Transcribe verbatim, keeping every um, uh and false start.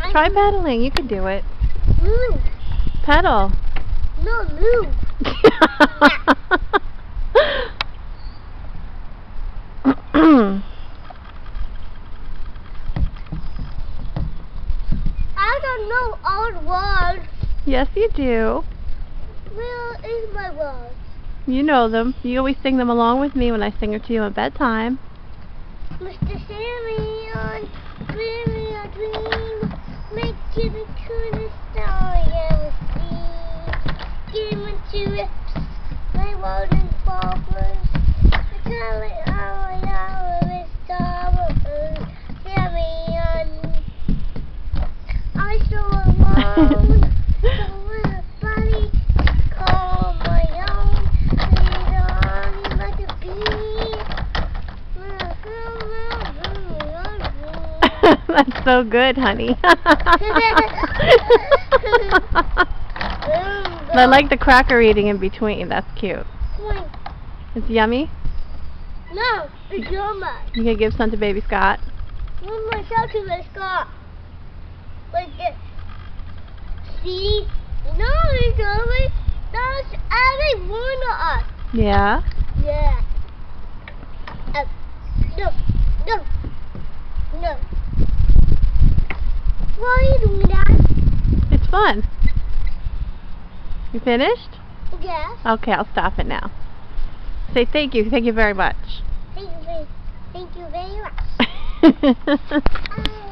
Try pedaling. You can do it. Move. Pedal. No, move. I don't know all the words. Yes, you do. Where is my words? You know them. You always sing them along with me when I sing it to you at bedtime. Mr Sandman, dream me a dream, make it the coolest story ever seen. Give me two rips, my world and bubbles. I call it all out of its double. Give me on. I so alone, so with a body, call my own. Lead on like a bee. That's so good, honey. I like the cracker eating in between. That's cute. It's yummy? No, it's yummy. You gonna give some to baby Scott? One myself to the Scott. Like this. See? No, it's yummy. That's every one of us. Yeah? Yeah. Uh, no, no, no. Why are you doing that? It's fun. You finished? Yes. Okay, I'll stop it now. Say thank you. Thank you very much. Thank you very, thank you very much. uh,